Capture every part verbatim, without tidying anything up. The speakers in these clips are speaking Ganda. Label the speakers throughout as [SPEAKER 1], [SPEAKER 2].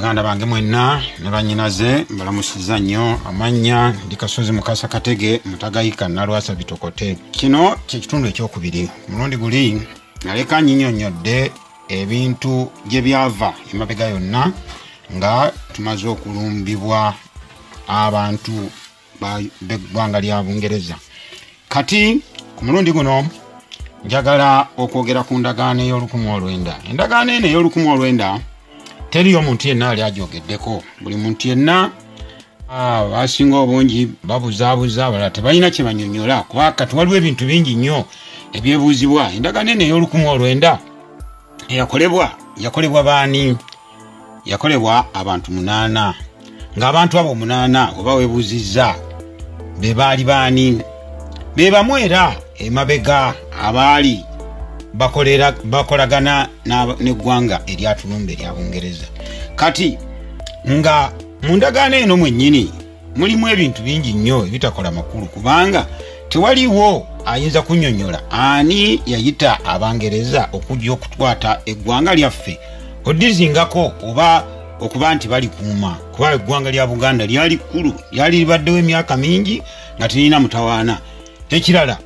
[SPEAKER 1] Baganda bange mwenna ne banyinaze mbalamusiza nnyo amanya ndi Kasozi Mukasa Katege Mutagayika Nalwasa Bitokote. Kino kye kitundu ekyokubiri. Mulundi guli naleka nyinyonnyodde ebintu gye byava emabega yonna nga tumaze okulumbibwa abantu b'eggwanga lya Bungereza. Kati ku mulundi guno njagala okwogera ku ndagaano ey'olukumi olwenda. Endagaano eno ey'olukumi olwenda teriyo muntu yenna ali agyogeddeko. Buli muntu yenna abasinga obungi babuzaabuza abalala tebalina kye banyonnyola kuba kati waliwo ebintu bingi nnyo ebyebuuzibwa. Endagaano eno ey'olukumi olwenda eyakolebwa yakolebwa baani? Yakolebwa abantu munaana, ng'abantu abo munaana oba weebuuzizza be baali baani? Be bamu era emabega abaali bakolera bakolagana n'eggwanga eryatulumba erya Bungereza. Kati nga mu ndagaano eno mwennyini mulimu ebintu bingi nnyo ebitakola makulu kubanga tewaliwo ayinza kunnyonnyola ani yayita Abangereza okujja okutwata eggwanga lyaffe odizingako oba okuba nti bali kuuma kuba eggwanga lya Buganda lyali kkulu, lyali libaddewo emyaka mingi nga terina mutawaana. Ekirala,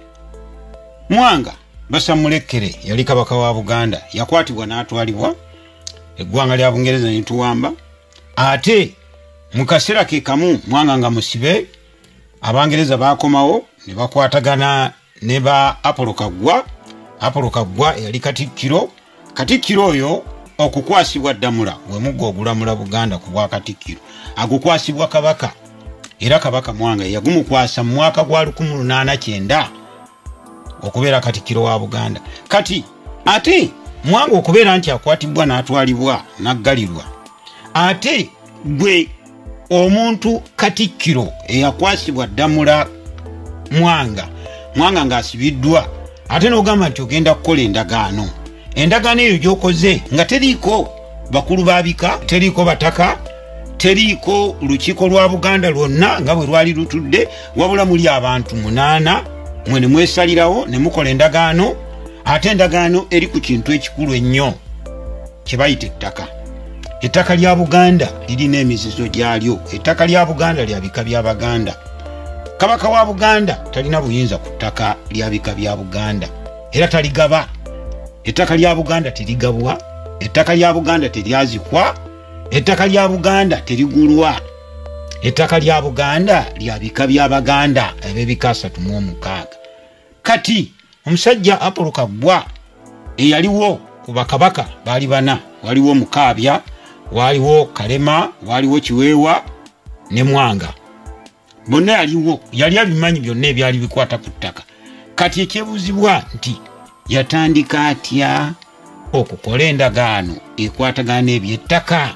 [SPEAKER 1] Mwanga Basamulekere yali kabaka wa Buganda, yakwatibwa n'atwalibwa eggwanga lya Bungereza ne tuwamba. Ate mu kaseera ke kamu Mwanga nga musibe, Abangereza bakomawo ne bakwatagana ne ba Apollo Kaggwa. Apollo Kaggwa yali Katikkiro. Katikkiro oyo okukwasibwa ddamula gwe muggo ogulamula Buganda ku bwa Katikkiro agukwasibwa kabaka, era kabaka Mwanga yagumukwasa mu mwaka gwa lukumi lunaana kyenda okubeera Katikkiro wa Buganda. Kati ate Mwanga okubeera nti akwatibwa n'atwalibwa n'aggalirwa, ate gwe omuntu Katikkiro eyakwasibwa ddamula Mwanga, Mwanga ng'asibiddwa, ate n'ogamba nti ogenda kukola endagaano. Endagaano eyo gy'okoze nga teriiko bakulu baabika, teriiko bataka, teriiko lukiiko lwa Buganda lwonna nga bwe lwali lutudde, wabula muli abantu munaana mwe ne mwesalirawo ne mukola endagaano. Ate endagaano eri ku kintu ekikulu ennyo kye bayita ettaka. Ettaka lya Buganda lirina emizizo gyalyo. Ettaka lya Buganda lya bika bya Baganda. Kabaka wa Buganda talina buyinza ku ttaka lya bika bya Buganda era taligaba. Ettaka lya Buganda terigabwa, ettaka lya Buganda teryazikwa, ettaka lya Buganda terigulwa. Ettaka lya Buganda lya bika bya Baganda eb'ebika asatu mu omukaaga. Kati omusajja Apollo Kaggwa eyaliwo ku bakabaka baali bana, waliwo Mukaabya, waliwo Kalema, waliwo Kiweewa ne Mwanga. Bonna yaliwo, yali abimanyi byonna ebyali bikwata ku ttaka. Kati ekyebuuzibwa nti yatandika atya okukola endagaano ekwatagana eby'ettaka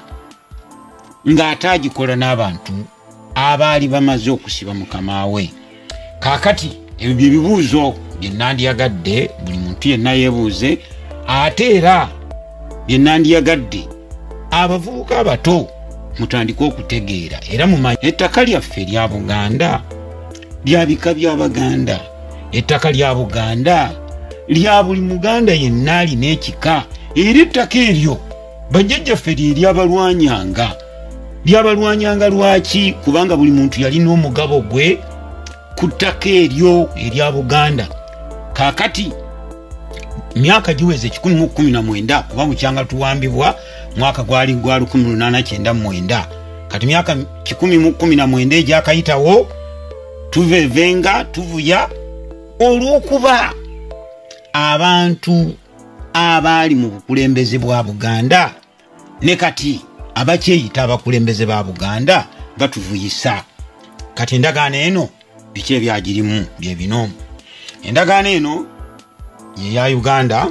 [SPEAKER 1] ng'ate agikola n'abantu abaali bamaze okusiba mukama we? Kaakati ebyo bye bibuuzo bye nandyagadde buli muntu yenna yeebuuze, ate era bye nandyagadde abavubuka abato mutandike okutegeera era mumanyi ettaka lyaffe lya Buganda lya bika bya Baganda. Ettaka lya Buganda lya buli Muganda yenna alina ekika, era ettaka eryo bajjajjaffe lye lyabalwanyanga. Lyabalwanyanga lwaki? Kubanga buli muntu yalina omugabo gwe ku ttaka eryo erya Buganda. Kaakati myaka giweze kikumi mu kkumi na mwenda kuba bukyanga tuwambibwa mwaka gwali gwa lukumi lunaana kyenda mu mwenda. Kati myaka kikumi mu kkumi na mwenda egyakayitawo tuvevenga tuvuya olw'okuba abantu abaali mu bukulembeze bwa Buganda ne kati abakyeyita abakulembeze ba Buganda batuvuyisa. Kati endagaano eno biki ebyagirimu bye bino. Endagaano eno ye ya Uganda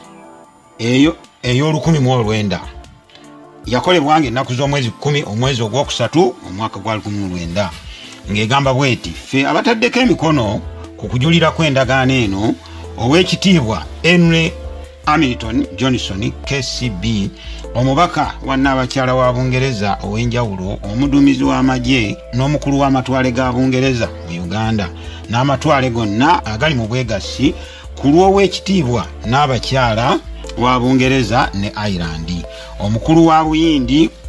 [SPEAKER 1] eyo ey'olukumi mu olwenda yakolebwa ng'ennaku z'omwezi kkumi omwezi ogwokusatu omwaka gwa lukumi mu lwenda, ng'egamba bweti ffe abataddeko emikono ku kujulira kw'endagaano eno Oweekitiibwa Henry Hamilton Johnson K C B, omubaka wa Nnaabakyala wa Bungereza ow'enjawulo, omuduumizi w'amagye n'omukulu w'amatwale ga Bungereza mu Uganda n'amatwale gonna agali mu bwegassi ku lw'Oweekitiibwa Nnaabakyala wa Bungereza ne Ireland, omukulu wa Buyindi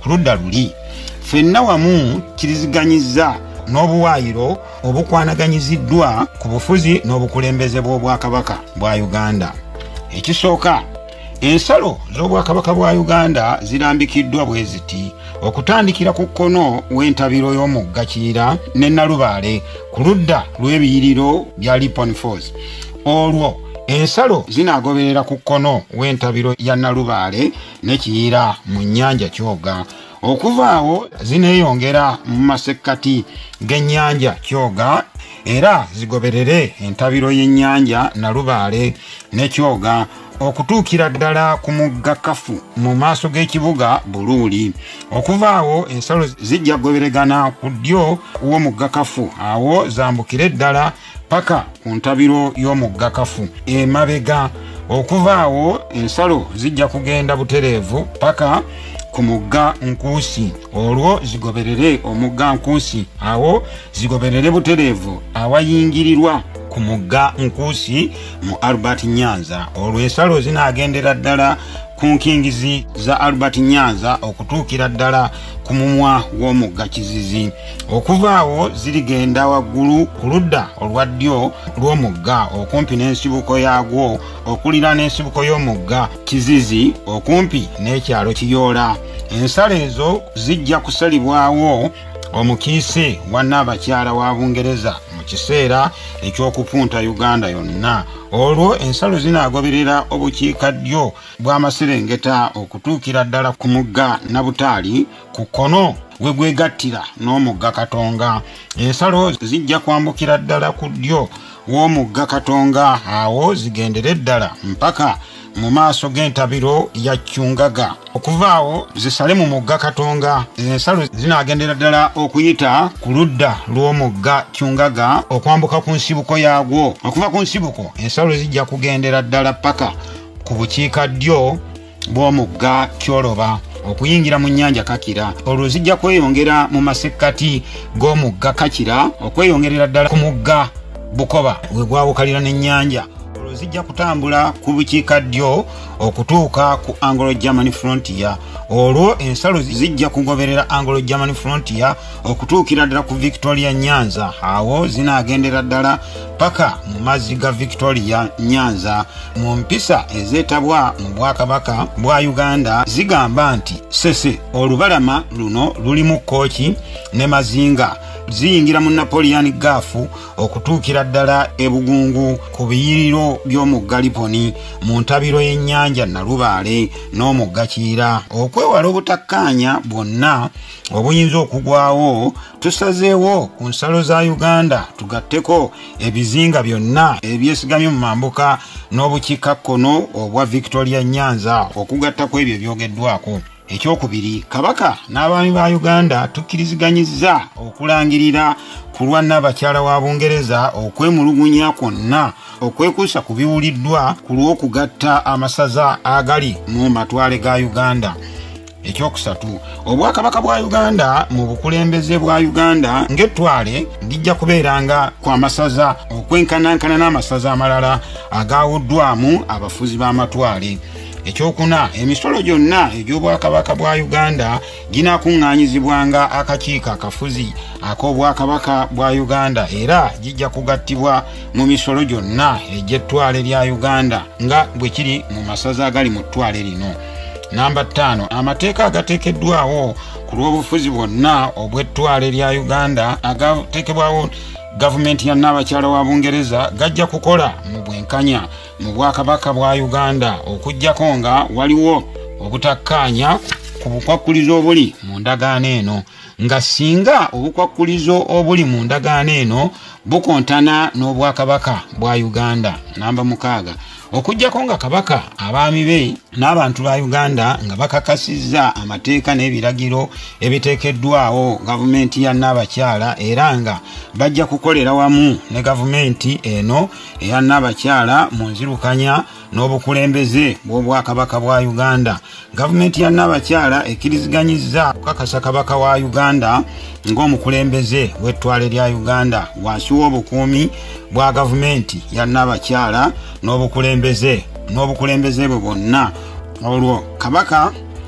[SPEAKER 1] ku ludda luli ffenna wamu kiriziganyizza n'obuwaayiro obukwanaganyiziddwa ku bufuzi n'obukulembeze bw'obwakabaka bwa Uganda. Ekisooka, ensalo z'obwakabaka bwa Uganda zirambikiddwa bwe ziti okutandikira ku kkono w'entabiro y'omugga Kiyira ne Nalubaale ku ludda lw'ebiyiriro bya Lipon Falls. Olwo ensalo zinaagoberera ku kkono w'entabiro ya Nalubaale ne Kiyira mu nnyanja Kyoga. Okuva awo zineeyongera mu masekkati g'ennyanja Kyoga era zigoberere entabiro y'ennyanja Nalubaale ne Kyoga okutuukira ddala ku mugga Kafu mu maaso g'ekibuga Buluuli. Okuva awo ensalo zijja kugoberegana ku ddyo w'omugga Kafu, awo zambukire ddala paka ku ntabiro y'omugga Kafu emabega. Okuva awo ensalo zijja kugenda butereevu paka ku mugga Nkuusi, olwo zigoberere omugga Nkuusi, awo zigoberere butereevu awayingirirwa ku mugga Nkuusi mu Albert Nyanza. Olwo ensalo zinaagendera ddala ku nkingizi za Albert Nyanza okutuukira ddala ku mumwa gw'omugga Kizizi. Okuva awo zirigenda waggulu ku ludda olwa ddyo lw'omugga okumpi n'ensibuko yaagwo okulira n'ensibuko y'omugga Kizizi okumpi n'ekyalo Kiyoola. Ensalo ezo zijja kusalibwawo omukiise wa Nnaabakyala wa Bungereza mu kiseera eky'okupunta Uganda yonna. Olwo ensalo zinaagoberera obukiikaddyo bw'amaserengeta okutuukira ddala ku mugga Nabutaali ku kkono we gwegattira n'omugga Katonga. Ensalo zijja kwambukira ddala ku ddyo w'omugga Katonga, awo zigendere ddala mpaka mu maaso g'entabiro ya Kyungaga. Okuva awo zisale mu mugga Katonga. Ensalo zinaagendera ddala okuyita ku ludda lw'omugga Kyungaga okwambuka ku nsibuko yaagwo. Okuva ku nsibuko ensalo zijja kugendera ddala paka ku bukiikaddyo bw'omugga Kyoloba okuyingira mu nnyanja Kakira. Olwo zijja kweyongera mu masekkati g'omugga Kakira okweyongerera ddala ku mugga Bukoba we gwawukalira n'ennyanja. Zijja kutambula ku bukiikaddyo okutuuka ku Anglo-German Frontier. Olwo ensalo zijja kugoberera Anglo-German Frontier okutuukira ddala ku Victoria Nyanza, awo zinaagendera ddala paka mu mazzi ga Victoria Nyanza. Mu mpisa ezeetabwa mu bwakabaka bwa Uganda zigamba nti sese olubalama luno lulimu Kkooki ne Mazinga ziyingira mu Napoleon Gulf okutuukira ddala e Bugungu ku biyiriro by'omugga Liponi mu ntabiro y'ennyanja Nalubaale n'omugga Kiyira. Okwewala obutakkaanya bwonna obuyinza okugwawo, tusazeewo ku nsalo za Uganda tugatteko ebizinga byonna ebyesigamye mu mambuka n'obukiikakkono obwa Victoria Nyanza okugattako ebyo ebyogeddwako. Ekyokubiri, Kabaka n'abaami ba Uganda tukkiriziganyizza okulangirira ku lwa Nnaabakyala wa Bungereza okwemulugunya kwonna okwekuusa ku biwuliddwa ku lw'okugatta amasaza agali mu matwale ga Uganda. Ekyokusatu, obwakabaka bwa Uganda mu bukulembeze bwa Uganda ng'ettwale lijja kubeeranga ku amasaza okwenkanankana n'amasaza amalala agaawuddwamu abafuzi b'amatwale. Ekyokuna, emisolo gyonna egy'obwakabaka bwa Uganda ginaakuŋŋaanyizibwanga akakiiko akafuzi ak'obwakabaka bwa Uganda era gijja kugattibwa mu misolo gyonna egy'ettwale lya Uganda nga bwe kiri mu masaza agali mu ttwale lino. Namba ttaano, amateeka agateekeddwawo ku lw'obufuzi bwonna obw'ettwale lya Uganda agateekebwawo gavumenti ya Nnaabakyala wa Bungereza gajja kukola mu bwenkanya mu bwakabaka bwa Uganda okuggyako nga waliwo obutakkaanya ku bukwakkulizo obuli mu ndagaano eno, nga singa obukwakkulizo obuli mu ndagaano eno bukontana n'obwakabaka bwa Uganda. Namba mukaaga, okuggyako nga kabaka abaami be n'abantu ba Uganda nga bakakasizza amateeka n'ebiragiro ebiteekeddwawo gavumenti ya Nnaabakyala era nga bajja kukolera wamu ne gavumenti eno eya Nnaabakyala mu nzirukanya n'obukulembeze bw'obwakabaka bwa Uganda. Gavumenti ya Nnaabakyala ekkiriziganyizza okukakasa kabaka wa Uganda ng'omukulembeze w'ettwale lya Uganda wansi w'obukuumi bwa gavumenti ya Nnaabakyala n'obukulembeze n'obukulembeze bwe bwonna. Olwo kabaka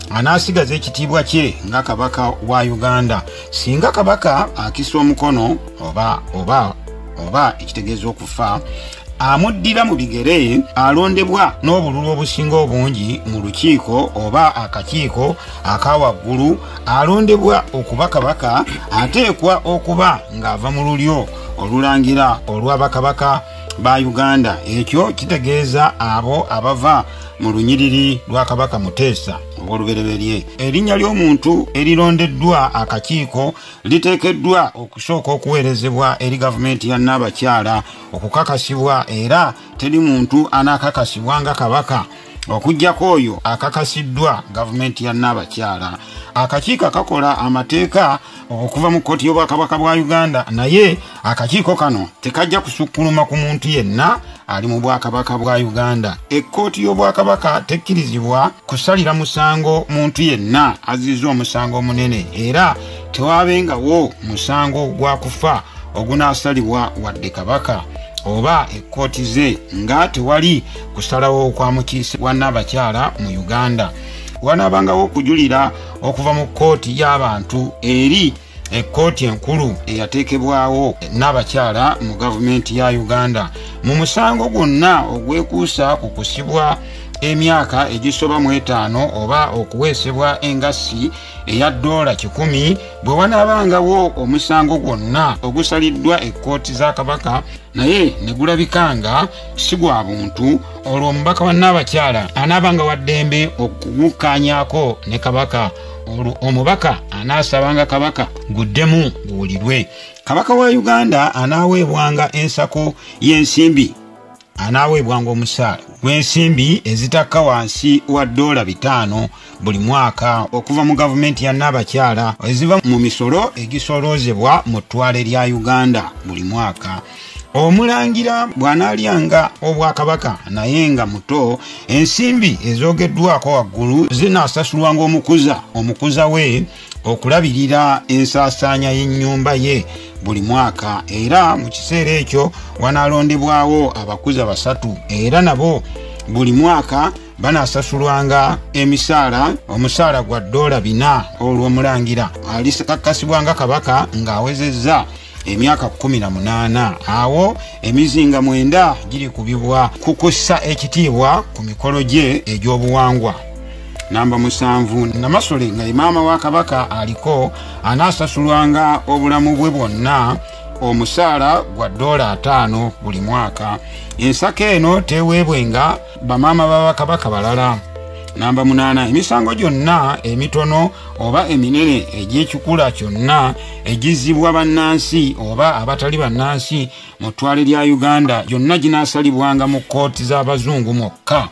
[SPEAKER 1] anasigaza ekitiibwa kye nga kabaka wa Uganda. Singa kabaka akisa omukono oba oba oba ekitegeeza okufa, amuddira mu bigere, alondebwa n'obululu obusinga obungi mu lukiiko oba akakiiko akawaggulu, alondebwa okuba kabaka, ateekwa okuba ng'ava mu lulyo olulangira olw'abakabaka ba Uganda. Ekyo kitegeeza abo abava mu lunyiriri lwa kabaka Muteesa obw'olubereberye. Erinnya ly'omuntu erirondeddwa akakiiko liteekeddwa okusooka okuweerezebwa eri gavumenti ya Nnaabakyala okukakasibwa, era teri muntu anaakakasibwa nga kabaka okuggyako oyo akakasiddwa gavumenti ya Nnaabakyala. Akakiiko kakola amateeka okuva mu kkooti y'obwakabaka bwa Uganda, naye akakiiko kano tekajja kusukkuluma ku muntu yenna ali mu bwakabaka bwa Uganda. Ekkooti y'obwakabaka tekkirizibwa kusalira musango muntu yenna azizza omusango omunene, era tewaabengawo musango gwa kufa ogunaasalibwa wadde kabaka oba ekkooti ze nga tewali kusalawo kwa mukiise wa Nnaabakyala mu Uganda. Wanaabangawo okujulira okuva mu kkooti y'abantu eri ekkooti enkulu eyateekebwawo Nnaabakyala mu gavumenti ya Uganda mu musango gwonna ogwekuusa ku kusibwa emyaka egisoba mu etaano oba okuweesebwa engassi eya ddoola kikumi. Bwe wanaabangawo omusango gwonna ogusaliddwa ekkooti za kabaka naye ne gulabikanga si gwa buntu, olwo omubaka wa Nnaabakyala anaabanga wa ddembe okugukkaanyaako ne kabaka. Olwo omubaka anaasabanga kabaka guddemu guwulirwe. Kabaka wa Uganda anaaweebwanga ensako y'ensimbi, anaaweebwanga omusaala gw'ensimbi ezitakka wansi wa ddoola bitaano buli mwaka okuva mu gavumenti ya Nnaabakyala eziva mu misolo egisoloozebwa mu ttwale lya Uganda buli mwaka. Omulangira bw'anaalyanga obwakabaka naye nga muto, ensimbi ezoogeddwako waggulu zinaasasulwanga omukuza omukuza we okulabirira ensaasaanya y'ennyumba ye buli mwaka, era mu kiseera ekyo wanaalondebwawo abakuza basatu, era nabo buli mwaka banaasasulwanga emisaala, omusaala gwa ddoola bina olw'omulangira alikakasibwanga kabaka ng'awezezza emyaka kumi na munaana. Awo emizinga mwenda giri kubibwa kukussa ekitiibwa ku mikolo gye egy'obuwangwa. Namba musanvu, Namasole nga maama wa kabaka aliko anaasasulwanga obulamu bwe bwonna omusaala gwa ddoola ataano buli mwaka. Ensako eno teweebwenga bamaama b'abakabaka balala. Namba munaana, emisango gyonna emitono oba eminene egy'ekikula kyonna egizibwa bannansi oba abatali bannansi mu ttwale lya Uganda gyonna ginaasalibwanga mu kkooti z'abazungu mwokka.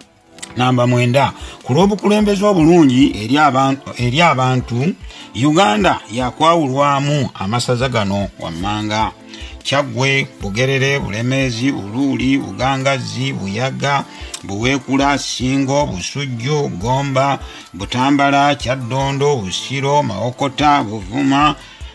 [SPEAKER 1] Namba mwenda, ku lw'obukulembeze obulungi eri abantu, eri abantu Uganda yakwawulwamu amasaza gano wammanga: Kyaggwe, Bugerere, Bulemeezi, Uluuli, Bugangazi, Buyaga, Buweekula, Singo, Busujju, Gomba, Butambala, Kyaddondo, Busiro, Mawokota, Buvuma,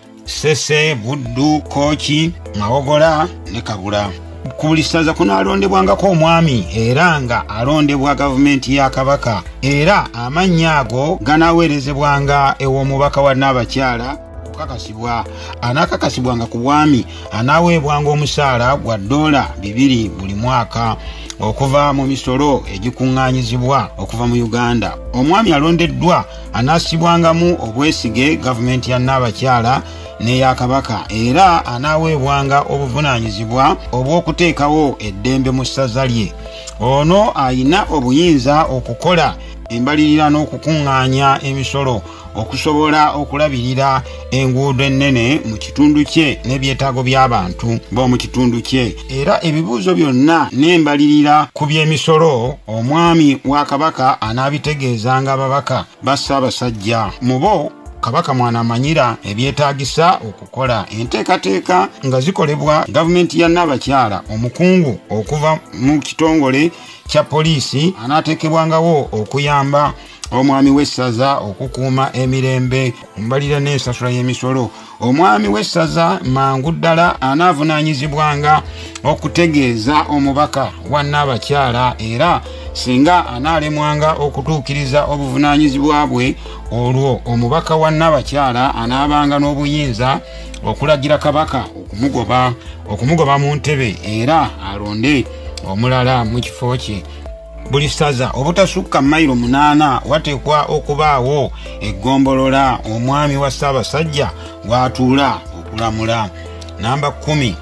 [SPEAKER 1] Sese, Buddu, Kooki, Mawogola ne Kabula. Ku buli ssaza kunaalondebwangako omwami era nga alondebwa gavumenti ya kabaka, era amannya ago ganaaweerezebwanga ew'omubaka wa Nnaabakyala okukakasibwa. Anaakakasibwanga ku bwami anaaweebwanga omusaala gwa ddoola bibiri buli mwaka okuva mu misolo egikuŋŋaanyizibwa okuva mu Uganda. Omwami alondeddwa anaasibwangamu obwesige gavumenti ya Nnaabakyala n'eya kabaka, era anaaweebwanga obuvunaanyizibwa obw'okuteekawo eddembe mu ssaza lye. Ono ayina obuyinza okukola embalirira n'okukuŋŋaanya emisolo okusobola okulabirira enguudo ennene mu kitundu kye n'ebyetaago by'abantu b'omu kitundu kye, era ebibuuzo byonna n'embalirira ku by'emisolo omwami wa kabaka anaabitegeezanga ababaka ba Ssaabasajja. Mu bo kabaka mwanamanyira ebyetaagisa okukola enteekateeka nga zikolebwa gavumenti ya Nnaabakyala. Omukungu okuva mu kitongole kya poliisi anaateekebwangawo okuyamba omwami w'essaza okukuuma emirembe mbalira n'ensasula y'emisolo. Omwami w'essaza mangu ddala anaavunaanyizibwanga okutegeeza omubaka wa Nnaabakyala, era singa anaalemwanga okutuukiriza obuvunaanyizibwa bwe olwo omubaka wa Nnaabakyala anaabanga n'obuyinza okulagira kabaka okumugoba okumugoba mu ntebe era alonde omulala mu kifo kye. Buli ssaza obutasukka mayiro munaana wateekwa okubaawo eggombolola omwami wa Ssaabasajja w'atuula okulamula. Namba kumi.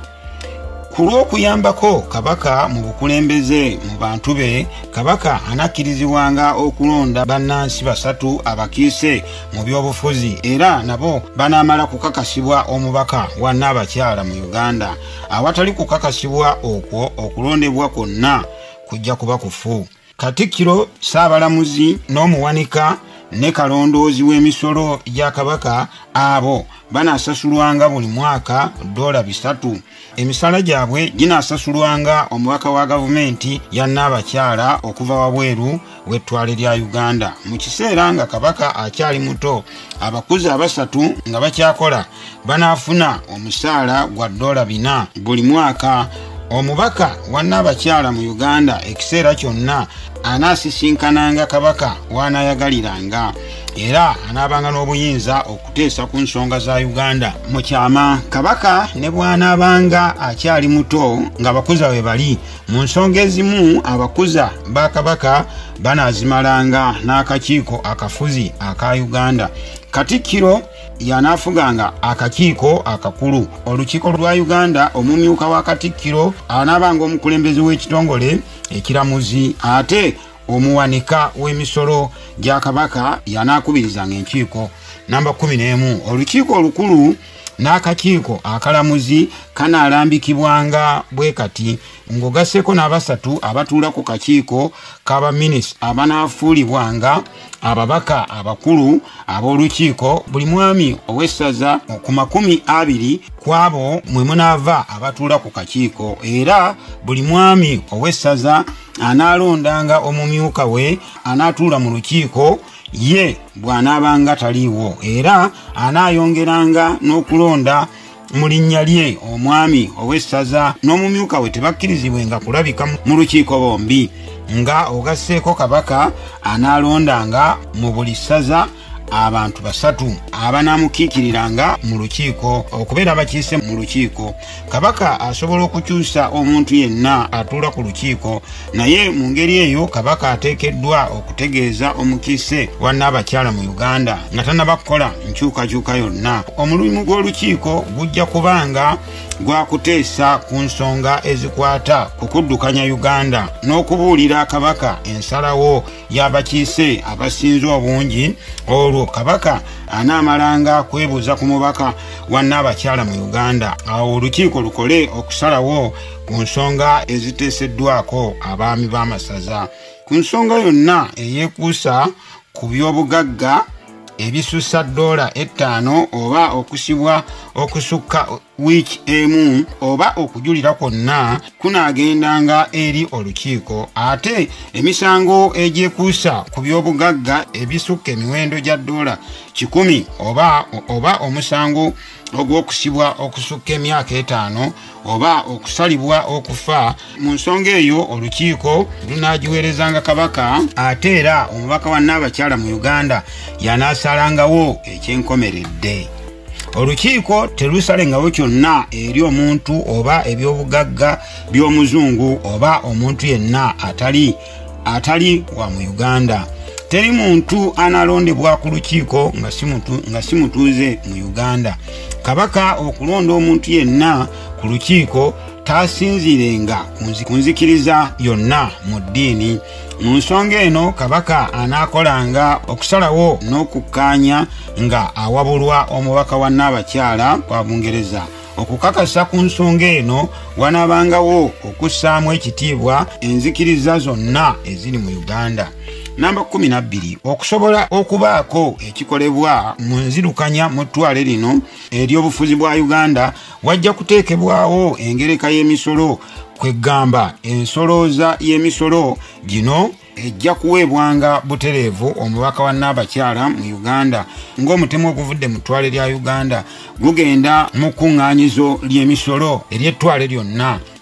[SPEAKER 1] Ku lw'okuyambako kabaka mu bukulembeze mu bantu be, kabaka anakkirizibwanga okulonda bannansi basatu abakiise mu by'obufuzi era nabo banaamala kukakasibwa omubaka wa Nnaabakyala mu Uganda. Awatali kukakasibwa okwo okulondebwa kwonna kujja kuba kufu. Katikkiro, Ssaabalamuzi n'omuwanika ne kalondoozi w'emisolo gya kabaka abo banaasasulwanga buli mwaka dola bisatu. Emisala gyabwe ginaasasulwanga omubaka wa gavumenti ya Nnaabakyala okuva wabweru w'ettwale lya Uganda. Mu kiseera nga kabaka akyali muto, abakuzi abasatu nga bakyakola banaafuna omusaala gwa dola bina buli mwaka. Omubaka wa Nnaabakyala mu Uganda ekiseera kyonna anaasisinkananga kabaka w'anaayagaliranga era anaabanga n'obuyinza okuteesa ku nsonga za Uganda mu kyama. Kabaka ne bw'anaabanga akyali muto ng'abakuza we bali, mu nsonga ezimu abakuza ba kabaka banaazimalanga n'akakiiko akafuzi aka Uganda. Katikkiro yanaafuganga akakiiko akakulu. Olukiiko lwa Uganda, omumyuka wa Katikkiro anaabanga omukulembeze w'ekitongole ekiramuzi, ate omuwanika w'emisolo gya kabaka yanaakubirizanga enkiiko. Namba kumi n'emu. Olukiiko olukulu n'akakiiko akalamuzi kanaalambikibwanga bwe kati ng'ogasseeko n'abasatu abatuula ku kakiiko k'abaminisita abanaafuulibwanga ababaka abakulu ab'olukiiko buli mwami ow'essaza ku makumi abiri ku abo mwe munaava abatuula ku kakiiko, era buli mwami ow'essaza anaalondanga omumyuka we anaatuula mu lukiiko ye bw'anaabanga taliiwo, era anaayongeranga n'okulonda mu linnya lye omwami ow'essaza n'omumyuka we tebakkirizibwenga kulabika mu lukiiko bombi. Nga ogasseeko kabaka anaalondanga mu buli ssaza abantu basatu abanaamukiikiriranga mu lukiiko okubeera abakiise mu lukiiko. Kabaka asobola okukyusa omuntu yenna atuula ku lukiiko, naye mu ngeri eyo kabaka ateekeddwa okutegeeza omukiise wa Nnaabakyala mu Uganda nga tannaba kukola nkyukakyuka yonna. Omulimu gw'olukiiko gujja kubanga gwa kuteesa ku nsonga ezikwata ku kuddukanya Uganda n'okubuulira kabaka ensalawo y'abakiise abasinze obungi. Olwo kabaka anaamalanga kwebuuza ku mubaka wa Nnaabakyala mu Uganda, awo olukiiko lukole okusalawo ku nsonga eziteeseddwako abaami b'amasaza. Ku nsonga yonna eyeekuusa ku by'obugagga ebisussa dola ettaano oba okusibwa okusukka wiiki emu oba okujulira kwonna kunaagendanga eri olukiiko. Ate emisango egyekuusa ku by'obugagga ebisukka emiwendo gya dola kikumi oba oba omusango ogw'okusibwa okusukka emyaka etaano oba okusalibwa okufa, mu nsonga eyo olukiiko lunaagiweerezanga kabaka, ate era omubaka wa Nnaabakyala mu Uganda yanaasalangawo ekyenkomeredde. Olukiiko terusalengawo kyonna eri omuntu oba ebyobugagga by'omuzungu oba omuntu yenna atali atali wa mu Uganda. Teri muntu analondebwa ku lukiiko nga si mutu nga si mutuuze mu Uganda. Kabaka okulonda omuntu yenna ku lukiiko taasinzirenga ku nzikiriza yonna mu ddiini. Mu nsonga eno kabaka anaakolanga okusalawo n'okukkaanya nga awabulwa omubaka wa Nnaabakyala wa Bungereza. Okukakasa ku nsonga eno wanaabangawo okussaamu ekitiibwa enzikiriza zonna eziri mu Uganda. Namba kumi na bbiri. Okusobola okubaako ekikolebwa mu nzirukanya mu ttwale lino ery'obufuzi bwa Uganda, wajja kuteekebwawo engereka y'emisolo, kwegamba ensolooza y'emisolo gino ejja kuweebwanga butereevu omubaka wa Nnaabakyala mu Uganda ng'omutemu oguvudde mu ttwale lya Uganda gugenda mu kkuŋŋaanyizo ly'emisolo ery'ettwale lyonna.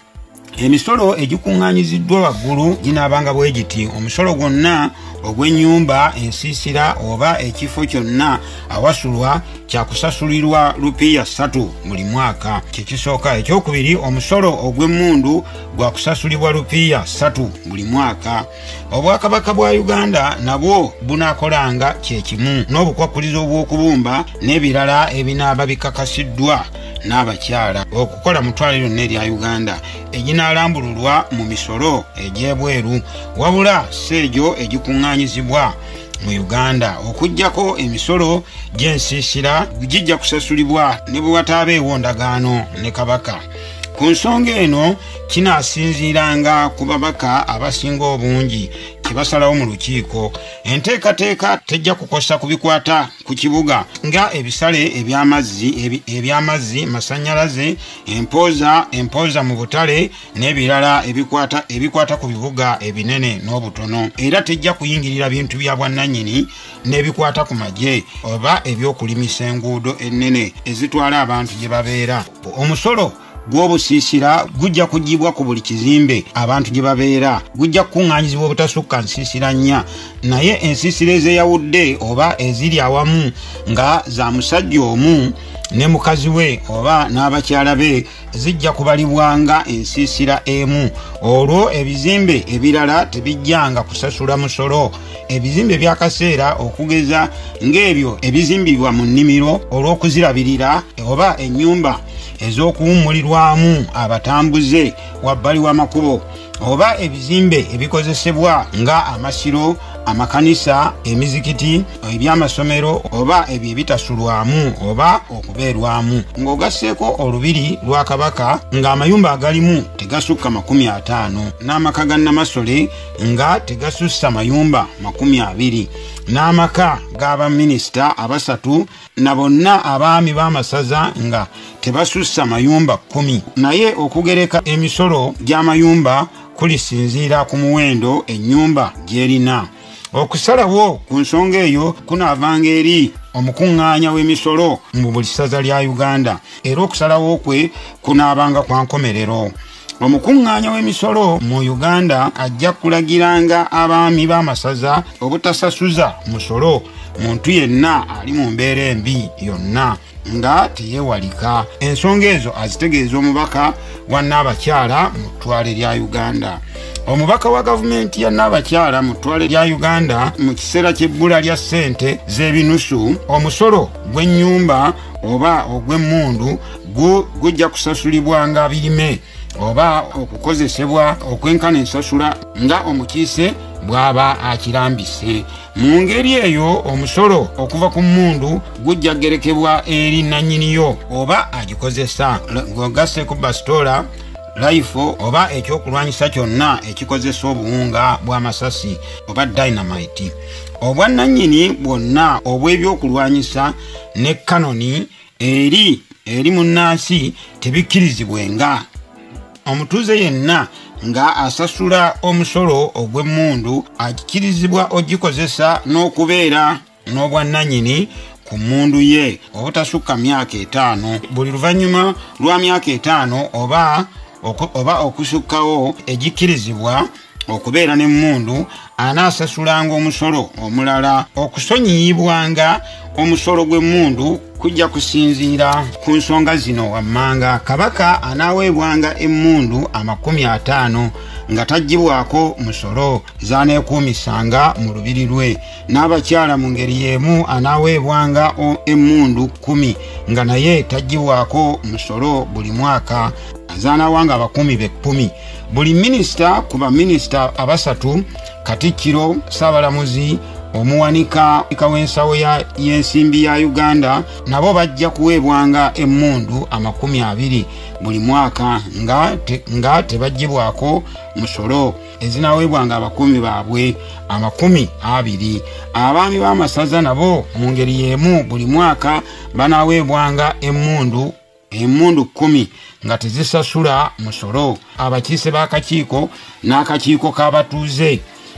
[SPEAKER 1] emisolo egikuŋŋaanyiziddwa waggulu ginaabanga bwe giti: omusolo gwonna ogw'ennyumba, ensiisira oba ekifo kyonna awasulwa kyakusasulirwa lupiiya ssatu buli mwaka. Kyekisooka. Ekyokubiri, omusolo ogw'emmundu gwakusasulibwa lupiiya ssatu buli mwaka. Obwakabaka bwa Uganda nabwo bunaakolanga kyekimu n'obukwakkulizo bw'okubumba n'ebirala ebinaaba bikakasiddwa n'abakyala okukola mu ttwale lyonna erya Uganda eginaalambululwa mu misolo egy'ebweru, wabula si egyo egikuŋŋaanyizibwa mu Uganda. Okuggyako emisolo gy'ensiisira gijja kusasulibwa ne bwe wataabeewo ndagaano ne kabaka. Ku nsonga eno kinaasinziiranga ku babaka abasinga obungi kye basalawo mu lukiiko. Enteekateeka tejja kukosa ku bikwata ku kibuga nga ebisale eby'amazzi, eby'amazzi, masannyalaze, empooza, empooza mu butale n'ebirala ebikwata ebikwata ku bibuga ebinene n'obutono. Era tejja kuyingirira bintu bya bwannannyini n'ebikwata ku magye oba ebyokulimisa enguudo ennene ezitwala abantu gye babeera. Omusolo gw'obusiisira gujja kugibwa ku buli kizimbe abantu gye babeera, gujja kukuŋŋaanyizibwa obutasukka nsiisira nnya, naye ensiisira ezeyawudde oba eziri awamu nga za musajja omu ne mukazi we oba n'abakyala be zijja kubalibwanga ensiisira emu. Olwo ebizimbe ebirala tebijjanga kusasula musolo. Ebizimbe by'akaseera okugeza ng'ebyo ebizimbibwa mu nnimiro olw'okuzirabirira oba ennyumba ez'okuwummulirwamu abatambuze wabbali w'amakubo oba ebizimbe ebikozesebwa nga amasiro, amakanisa, emizikiti, ebyamasomero oba ebyo ebitasulwamu oba okubeerwamu, ng'ogasseeko olubiri lwa kabaka ng'amayumba agalimu tegasukka makumi ataano n'amaka ga Namasole nga tegasussa mayumba makumi abiri n'amaka g'abaminisita abasatu na bonna abaami b'amasaza nga tebasussa mayumba kumi. Naye okugereka emisolo gy'amayumba kulisinziira ku muwendo ennyumba gy'erina. Okusalawo ku nsonga eyo kunaavanga eri omukuŋŋaanya w'emisolo mu buli ssaza lya Uganda, era okusalawo kwe kunaabanga kwa nkomerero. Omukuŋŋaanya w'emisolo mu Uganda ajja kulagiranga abaami b'amasaza obutasasuza musolo muntu yenna ali mu mbeera embi yonna nga teyeewalika. Ensonga ezo azitegeeza omubaka wa Nnaabakyala mu ttwale lya Uganda. Omubaka wa gavumenti ya Nnaabakyala mu ttwale lya Uganda mu kiseera ky'ebbula lya ssente z'ebinusu, omusolo gw'ennyumba oba ogw'emmundu gujja kusasulibwanga birime oba okukozesebwa okwenkana ensasula nga omukiise bw'aba akirambise. Mu ngeri eyo omusolo okuva ku mmundu gujja gerekebwa eri nannyiniyo oba agikozesa, ng'ogasseeko basitoola, rifle oba ekyokulwanyisa kyonna ekikozesa obuwunga bw'amasasi oba dynamite. Obwannannyini bwonna obw'ebyokulwanyisa ne kanoni eri eri munnansi tebikkirizibwenga. Omutuuze yenna nga asasula omusolo ogw'emmundu akkirizibwa ogikozesa n'okubeera n'obwannannyini ku mmundu ye obutasukka myaka etaano. Buli luvannyuma lwa myaka etaano oba oba okusukkawo egikkirizibwa okubeera n'emmundu anaasasulanga omusolo omulala. Okusonyiyibwanga omusolo gw'emmundu kujja kusinziira ku nsonga zino wammanga. Kabaka anaaweebwanga emmundu amakumi ataano nga taggibwako musolo zaaneekuumisanga mu lubiri lwe. N'abakyala mu ngeri y'emu anaaweebwanga emmundu kumi nga naye taggibwako musolo buli mwaka zaanawanga abakumi be kkumi. Buli minisita ku baminisita abasatu, Katikkiro, Ssaabalamuzi, omuwanika w'ensawo y'ensimbi ya Uganda nabo bajja kuweebwanga emmundu amakumi abiri buli mwaka nga, te, nga tebaggyibwako musolo ezinaweebwanga abakumi baabwe amakumi abiri. Abaami b'amasaza nabo mu ngeri y'emu buli mwaka banaaweebwanga emmundu emmundu kumi nga tezisasula musolo. Abakiise b'akakiiko n'akakiiko k'abatuuze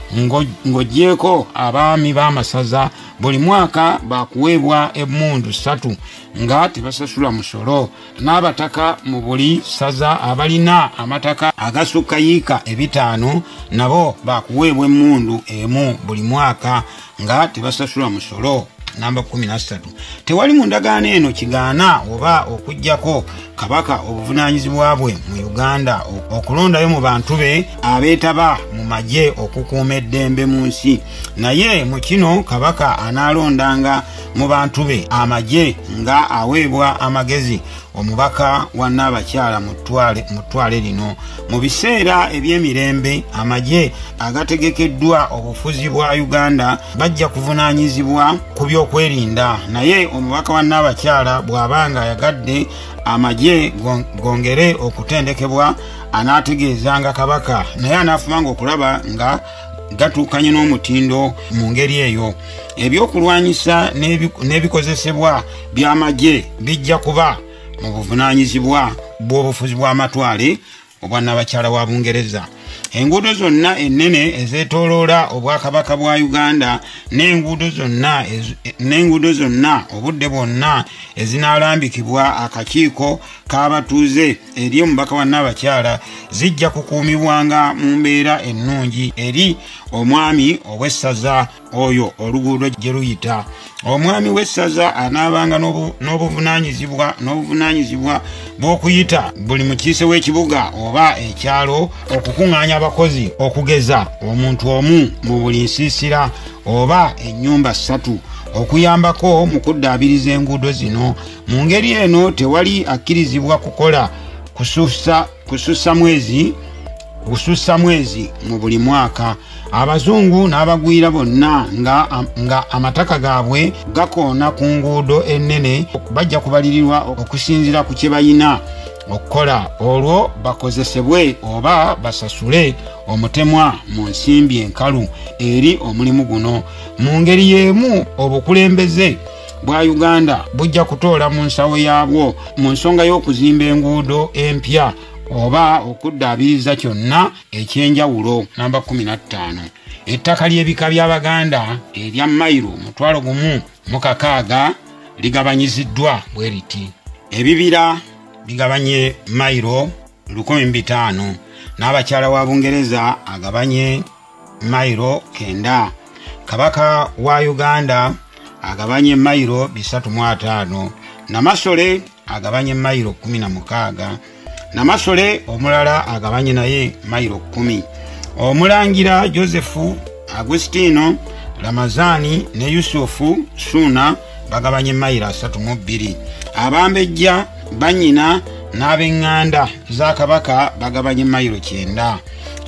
[SPEAKER 1] ng'ogyeko abaami b'amasaza buli mwaka bakuweebwa emmundu ssatu nga tebasasula musolo, n'abataka mu buli saza abalina amataka agasukka yiika ebitaano nabo bakuweebwa emmundu emu buli mwaka nga tebasasula musolo. Namba kumi na ssatu. Tewali mu ndagaano eno kigaana oba okuggyako kabaka obuvunaanyizibwa bwe mu Uganda okulondayo mu bantu be abeetaba mu magye okukuuma eddembe mu nsi. Naye mu kino kabaka anaalondanga mu bantu be amagye nga aweebwa amagezi omubaka wa Nnaabakyala mu ttwale lino. Mu biseera eby'emirembe amagye agategekeddwa obufuzi bwa Uganda bajja kuvunaanyizibwa ku by'okwerinda, naye omubaka wa Nnaabakyala bw'abanga ayagadde amagye gongere okutendekebwa anaategeezanga kabaka, naye anaafumanga okulaba nga gatuukanye n'omutindo mu ngeri eyo. Ebyokulwanyisa n'ebikozesebwa by'amagye bijja kuba mu buvunaanyizibwa bw'obufuzi bw'amatwale obwa Nnaabakyala wa Bungereza. Enguudo zonna ennene ezeetooloola obwakabaka bwa Uganda n'enguudo zonna n'enguudo zonna obudde bwonna ezinaalambikibwa akakiiko k'abatuuze eri omubaka wa Nnaabakyala zijja kukuumibwanga mu mbeera ennungi eri omwami ow'essaza oyo oluguudo gye luyita. Omwami w'essaza anaabanga n'obuvunaanyizibwa n'obuvunaanyizibwa bw'okuyita buli mukiise w'ekibuga oba ekyalo okukuŋŋaanya abakozi okugeza omuntu omu mu buli nsiisira oba ennyumba ssatu okuyambako mu kuddaabiriza enguudo zino. Mu ngeri eno tewali akkirizibwa kukola kusussa kusussa mwezi kusussa mwezi mu buli mwaka. Abazungu n'abagwira bonna nga, nga amataka gaabwe gakoona ku nguudo ennene bajja kubalirirwa okusinziira ku kye bayina okukola, olwo bakozesebwe oba basasule omutemwa mu nsimbi enkalu eri omulimu guno. Mu ngeri y'emu obukulembeze bwa Uganda bujja kutoola mu nsawo yaabwo mu nsonga y'okuzimba enguudo empya oba okuddaabiriza kyonna ekyenjawulo. Namba kumi na ttaano. Ettaka ly'ebika by'Abaganda erya mayiro mutwalo gumu mu kakaaga ligabanyiziddwa bwe riti. Ebibira bigabanye mayiro lukumi bitaano, Nnaabakyala wa Bungereza agabanye mayiro kenda, kabaka wa Uganda agabanye mayiro bisatu mu ataano, Namasole agabanye mayiro kumi na mukaaga, Namasole omulala agabanye naye mayiro kumi. Omulangira Josefu Agustino Ramazani ne Yusufu Suna bagabanye mayiro asatu mu bbiri. Abambejja banyina n'ab'eŋŋanda za kabaka bagabanye mayiro kyenda.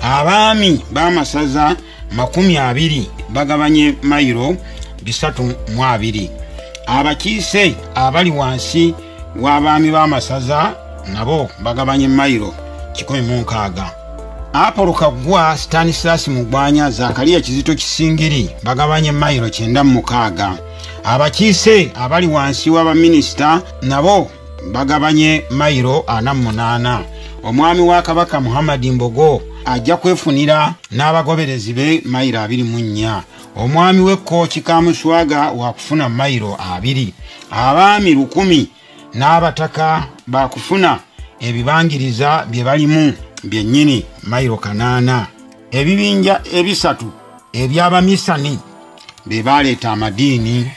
[SPEAKER 1] Abaami b'amasaza makumi abiri bagabanye mayiro bisatu mu abiri. Abakiise abali wansi w'abaami b'amasaza nabo bagabanye mayiro kikumi mu nkaaga. Apolo Kaggwa, Stanislas Mugwanya, Zakariya Kizito Kisingiri bagabanye mayiro kyenda mu mukaaga. Abakiise abali wansi w'abaminisita nabo bagabanye mayiro ana mu munaana. Omwami wa kabaka Muhammad Mbogo ajja kwefunira n'abagoberezi be mayiro abiri mu nnya. Omwami w'Ekkooki Kamuswaga wakufuna mayiro abiri. Abaami lukumi n'abataka bakufuna ebibangiriza bye balimu byennyini mayiro kanaana. Ebibinja ebisatu eby'abamisani be baleeta amadiini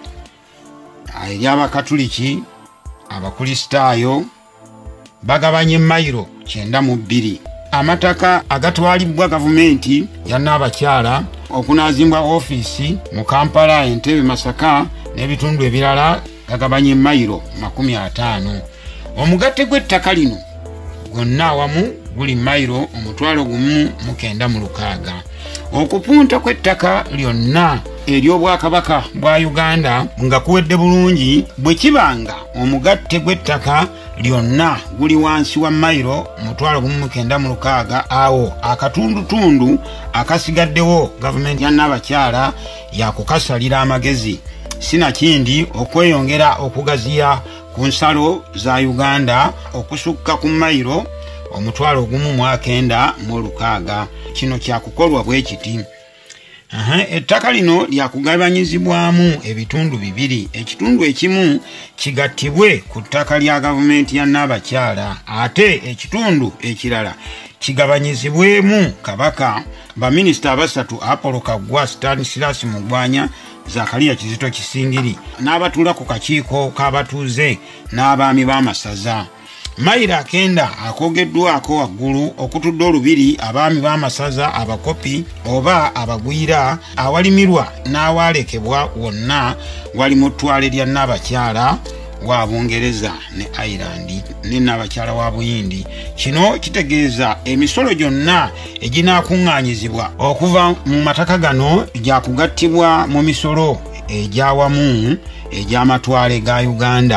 [SPEAKER 1] ery'Abakatuliki, Abakristaayo bagabanye mayiro kyenda mu bbiri. Amataka agatwalibwa gavumenti ya Nnaabakyala okunaazimbwa ofiisi mu Kampala, Entebbe, Masaka n'ebitundu ebirala gagabanye mayiro makumi ataano. Omugatte gw'ettaka lino gwonna awamu guli mayiro omutwalo gumu mu kenda mu lukaaga. Okupunta kw'ettaka lyonna ery'obwakabaka bwa Uganda nga kuwedde bulungi bwe kibanga omugatte gw'ettaka lyonna guli wansi wa mayiro mutwalo gumu mu kenda mu lukaaga, awo akatundutundu akasigaddewo gavumenti ya Nnaabakyala yakukasalira amagezi. Sinakindi okweyongera okugaziya ku nsalo za Uganda okusukka ku mayiro omutwalo gumu mu akenda mu lukaaga. Kino kyakukolwa bwe kiti. Aha, ettaka lino lyakugabanyizibwamu ebitundu bibiri. Ekitundu ekimu kigattibwe ku ttaka lya gavumenti ya Nnabakyala, ate ekitundu ekirala kigabanyizibwemu Kabaka. Baminisita abasatu Apollo Kaggwa, Stanislas Mugwanya, Zakaria Kizito Kisingiri n'abatuula ku kakiiko k'abatuuze n'abaami b'amasaza. Mayiro akenda akogeddwako waggulu okutudde olubiri abaami b'amasaza abakopi oba abagwira awalimirwa n'awalekebwa wonna wali mu ttwale lya Nnabakyala wa Bungereza ne Ireland ne Nnabakyala wa Buyindi. Kino kitegeeza emisolo gyonna eginaakuŋŋaanyizibwa okuva mu mataka gano gyakugattibwa mu misolo egyawamu egy'amatwale ga Uganda.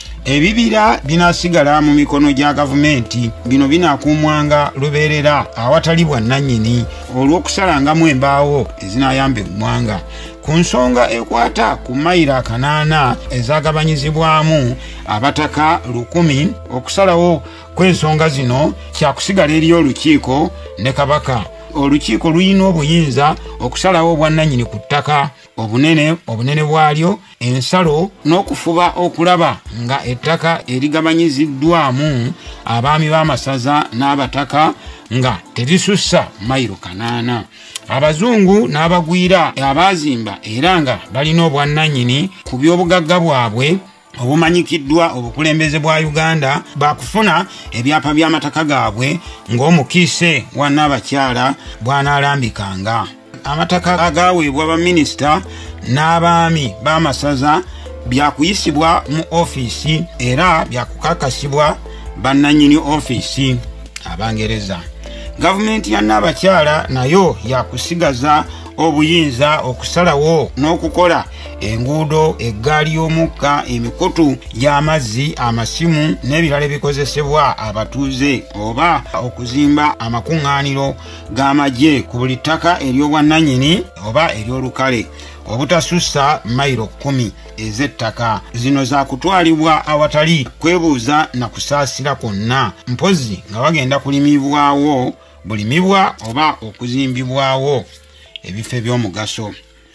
[SPEAKER 1] Ebibira binasigala mu mikono gya gavumenti. Bino binaakuumwanga lubeerera awatali bwannannyini olw'okusalangamu embaawo ezinayamba eggwanga. Ku nsonga ekwata ku mayiro akanaana ezagabanyizibwamu abataka lukumi, okusalawo kw'ensonga zino kyakusigala eri olukiiko ne Kabaka. Olukiiko luyina obuyinza okusalawo obwannannyini ku ttaka, obunene obunene bwalyo, ensalo n'okufuba okulaba nga ettaka erigabanyiziddwamu abaami b'amasaza n'abataka nga terisussa mayiro kanaana. Abazungu n'abagwira abaazimba era nga balina obwannannyini ku by'obugagga bwabwe obumanyikiddwa obukulembeze bwa Uganda bakufuna ebyapa by'amataka gaabwe ng'omukiise wa Nnabakyala bw'anaalambikanga. Amataka agaweebwa baminisita n'abaami b'amasaza byakuyisibwa mu ofiisi era byakukakasibwa bannannyini ofiisi Abangereza. Gavumenti ya Nnabakyala nayo yakusigaza obuyinza okusalawo n'okukola enguudo, eggaali y'omukka, emikutu gy'amazzi, amasimu n'ebirala ebikozesebwa abatuuze oba okuzimba amakuŋŋaaniro g'amagye ku buli ttaka ery'obwannannyini oba ery'olukale obutasussa mayiro kkumi ez'ettaka. Zino za kutwalibwa awatali kwebuuza na kusaasira kwonna, mpozi nga bagenda kulimibwawo bulimibwa oba okuzimbibwawo ebifo eby'omugaso.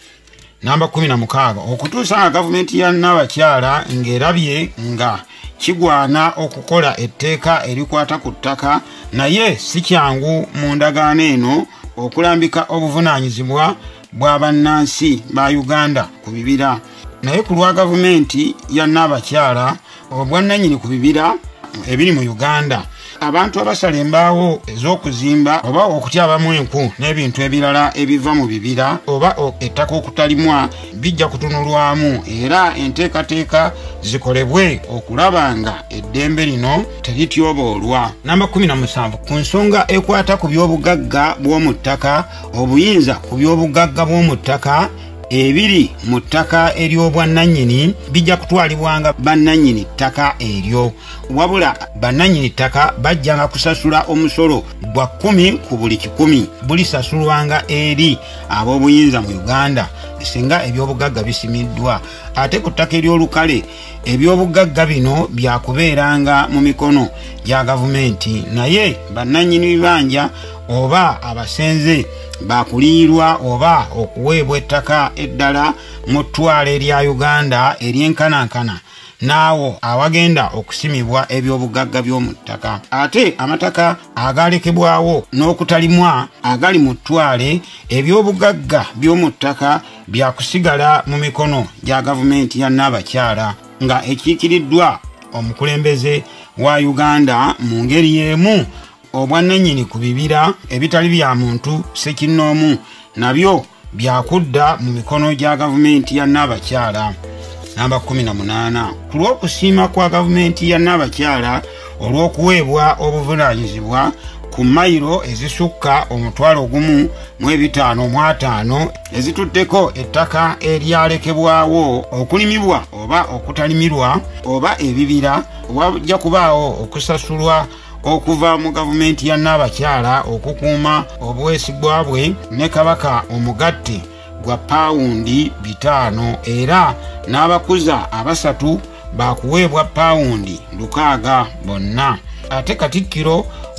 [SPEAKER 1] Namba kumi na mukaaga, okutuusa nga gavumenti ya Nnabakyala ng'erabye nga kigwana okukola etteeka erikwata ku ttaka, naye si kyangu mu ndagaano eno okulambika obuvunaanyizibwa bwa bannansi ba Uganda ku bibira. Naye ku lwa gavumenti ya Nnabakyala obwannannyini ku bibira ebiri mu Uganda, abantu abasala embaawo ez'okuzimba oba okutyabamu enku n'ebintu ebirala ebiva mu bibira oba ettaka okutalimwa bijja kutunulwamu era enteekateeka zikolebwe okulaba nga eddembe lino terityoboolwa. Namba kumi na musanvu, ku nsonga ekwata ku by'obugagga bw'omu ttaka, obuyinza ku by'obugagga bw'omu ttaka ebiri mu ttaka ery'obwannannyini bijja kutwalibwanga bannannyini ttaka eryo, wabula bannannyini ttaka bajjanga kusasula omusolo gwa kkumi ku buli kikumi bulisasulwanga eri ab'obuyinza mu Uganda singa ebyobugagga bisimiddwa. Ate ku ttaka ery'olukale ebyobugagga bino byakubeeranga mu mikono gya gavumenti, naye bannannyini bibanja oba abasenze bakulirwa oba okuweebwa ettaka eddala mu ttwale erya Uganda ery'enkanankana naawo awagenda okusimibwa ebyobugagga by'omu ttaka. Ate amataka agalekebwawo n'okutalimwa agali mu ttwale ebyobugagga by'omu ttaka byakusigala mu mikono gya gavumenti ya Nnabakyala nga ekiikiriddwa omukulembeze wa Uganda mu ngeri y'emu. Obwannannyini ku bibira ebitali bya muntu ssekinnoomu nabyo byakudda mu mikono gya gavumenti ya Nnabakyala. Namba kumi na munaana, ku lw'okusiima kwa gavumenti ya Nnabakyala olw'okuweebwa obuvunaanyizibwa ku mayiro ezisukka omutwalo gumu mu ebitaano mu ataano ezituddeko ettaka eryalekebwawo okulimibwa oba okutalimirwa oba ebibira, wajja kubaawo okusasulwa okuva mu gavumenti ya Nnabakyala okukuuma obwesigwa bwe ne Kabaka omugatte gwa paawundi bitaano era n'abakuza abasatu bakuweebwa paawundi lukaaga bonna. Ate Katikkiro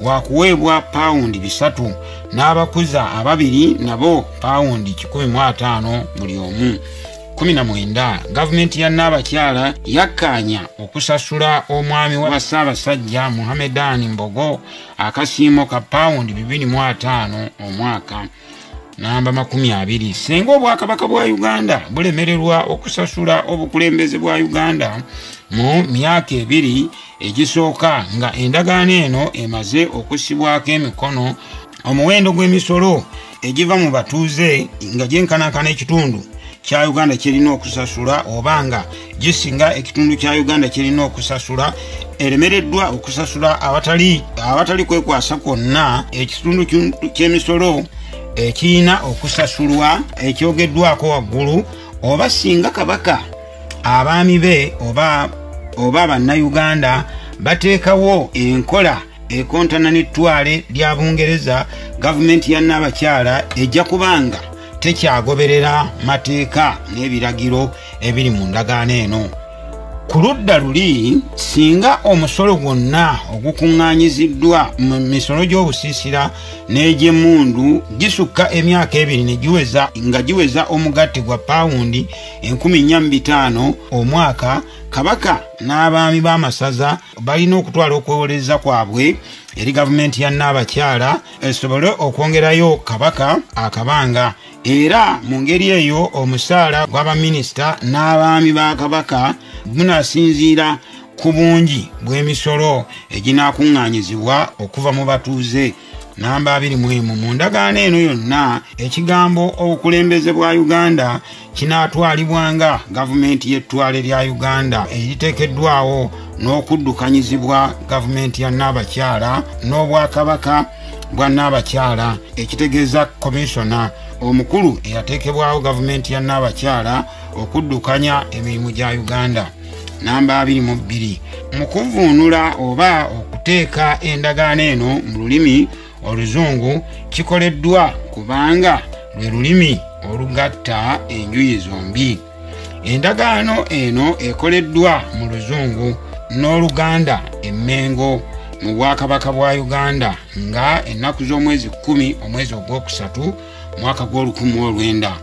[SPEAKER 1] wakuweebwa paundi bisatu n'abakuza ababiri nabo paundi kikumi mu ataano buli omu. kumi na mwenda gavumenti ya Nnabakyala yakkaanya okusasula omwami wa Ssaabasajja Muhammedani Mbogo akasiimo ka paundi bibiri mu ataano omwaka. Namba makumi abiri senga obwakabaka bwa Uganda bulemererwa okusasula obukulembeze bwa Uganda mu myaka ebiri egisooka nga endagaano eno emaze okusibwako emikono, omuwendo gw'emisolo egiva mu batuuze nga gyenkanakana ekitundu kya Uganda kirina okusasula obanga gisinga ekitundu kya Uganda kirina okusasula eremereddwa okusasula abatali abatali kwekwasa kwonna ekitundu ky'emisolo ekirina okusasulwa ekyogeddwako waggulu, oba singa kabaka abaami be oba oba bannayuganda bateekawo enkola ekontana n'ettwale lya Bungereza, gavumenti ya Nnabakyala ejja kubanga tekyagoberera mateeka n'ebiragiro ebiri mu ndagaano eno. Ku ludda luli singa omusolo gwonna ogukuŋŋaanyiziddwa mu misolo gy'obusiisira n'egy'emmundu gisukka emyaka ebiri ne giweza nga giweza omugatte gwa paundi enkumi nnya mu bitaano omwaka, kabaka n'abaami b'amasaza balina okutwala okwewoleza kwabwe eri gavumenti ya Nnabakyala esobole okwongerayo kabaka akabanga, era mu ngeri eyo omusaala gw'abaminisita n'abaami ba kabaka gunasinziira ku bungi bw'emisolo eginaakuŋŋaanyizibwa okuva mu batuuze. Namba abiri mu emu mu ndagaano eno yonna ekigambo obukulembeze bwa Uganda kinaatwalibwanga gavumenti y'ettwale lya Uganda eriteekeddwawo n'okuddukanyizibwa gavumenti ya Nnabakyala n'obwakabaka bwa Nnabakyala, ekitegeeza komisona omukulu eyateekebwawo gavumenti ya Nnabakyala okuddukanya emirimu gya Uganda. Namba abiri mu bbiri mu kuvuunula oba okuteeka endagaano eno mu lulimi Oluzungu kikoleddwa kubanga lwe lulimi olugatta enjuyi zombi. Endagaano eno ekoleddwa mu Luzungu n'Oluganda emmengo mu Bwakabaka bwa Uganda nga ennaku z'omwezi kkumi omwezi ogwokusatu mwaka gw'olukumi mu olwenda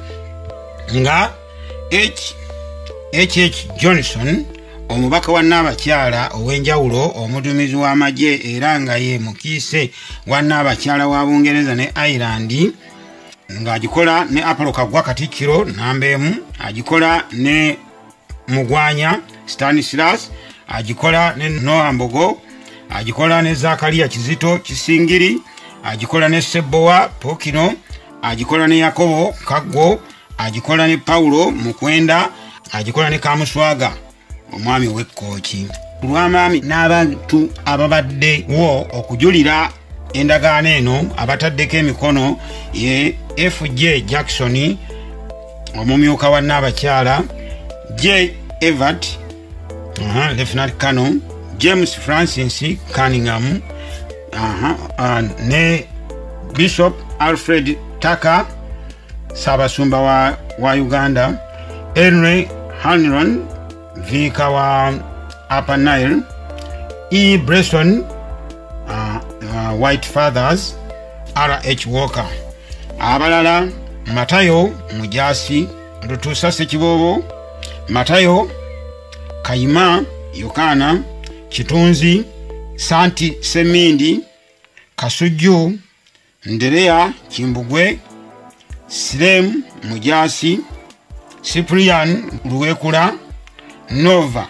[SPEAKER 1] nga H H Johnson omubaka wa Nnabakyala ow'enjawulo omuduumizi w'amagye era nga ye mukiise wa Nnabakyala wa Bungereza ne Ireland ng'agikola ne Apollo Kaggwa Katikkiro namba emu, agikola ne Mugwanya Stanislas, agikola ne Noah Mbogo, agikola ne Zakaria Kizito Kisingiri, agikola ne Sebowa Pokino, agikola ne Yakobo Kaggo, agikola ne Paulo Mukwenda, agikola ne Kamuswaga omwami w'Ekkooki. Lw'amaami n'abantu ababadde wo okujulira endagaano eno abataddeko emikono ye F J Jackson omumyuka wa Nnabakyala, J Evert uh-huh, Lieutenant Colonel James Francis Cunningham uh-huh, uh, ne Bishop Alfred Tucker Ssaabasumba wa, wa Uganda, Henry Hanlon Vika wa Upper Nile, E. Bresson uh, uh, White Fathers, R H Walker. Abalala Matayo Mujasi Lutusa Sekibobo, Matayo Kayima Yokana Kitunzi, Santi Semindi, Kasuju Nderea Kimbugwe, Sirem Mujasi, Cyprian Luwekula, Nova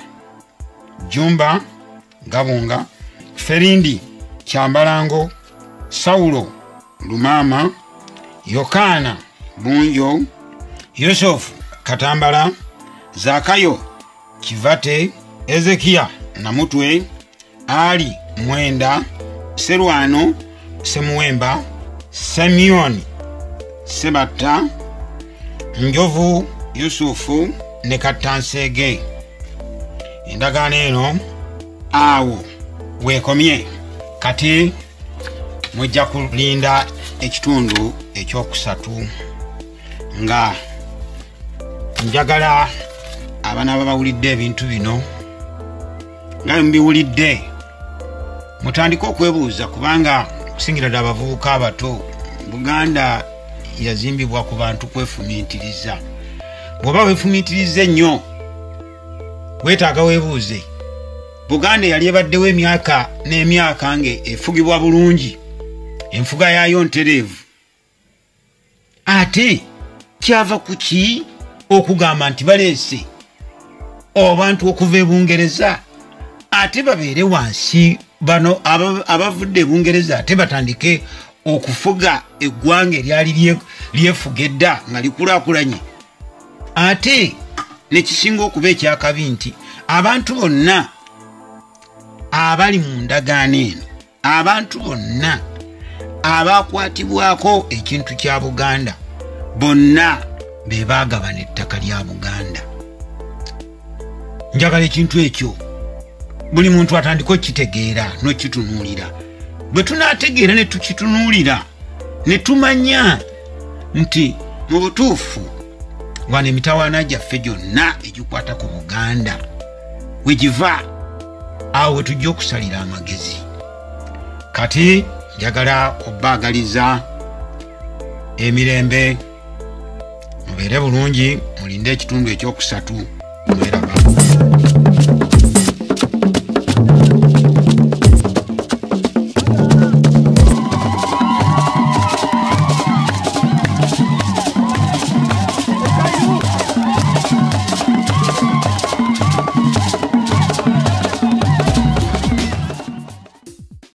[SPEAKER 1] Jumba Gabunga, Ferindi Kyambalango, Saulo Lumama, Yokana Bunjo, Yusuf Katambala, Zakayo Kivate, Ezekia Namutwe, Ali Mwenda, Serwano Semuwemba, Simeon Sebata, Njovu Yusufu ne Katansege. Endagaano eno awo weekomye, kati mujja kulinda ekitundu ekyokusatu nga njagala abaana babawulidde ebintu bino nga mbiwulidde mutandike okwebuuza kubanga kusingira ddala abavubuka abato Buganda yazimbibwa ku bantu kwefumiitiriza. Bw'oba weefumiitiriza ennyo weetaaga weebuuze Buganda yali ebaddewo emyaka n'emyaka nge efugibwa bulungi, enfuga yaayo ntereevu, ate kyava ku ki okugamba nti baleese abantu okuva e Bungereza ate babeere wansi bano abavudde e Bungereza ate batandike okufuga eggwanga eryali lyefuga edda nga likulaakulanye. Ate nekisinga okuba ekyakabi nti abantu bonna abali mu ndagaano eno, abantu bonna abakwatibwako ekintu kya Buganda bonna be baagabana ettaka lya Buganda. Njagala ekintu ekyo buli muntu atandika okitegeera n'okitunuulira. Bwe tunaategeera ne tukitunuulira ne tumanya nti mu butuufu wano emitawaana gyaffe gyonna egikwata ku Buganda wegiva, awo we tujja okusalira amagezi. Kati njagala kubbaagaliza emirembe, mubeere bulungi, mulinde ekitundu ekyokusatu.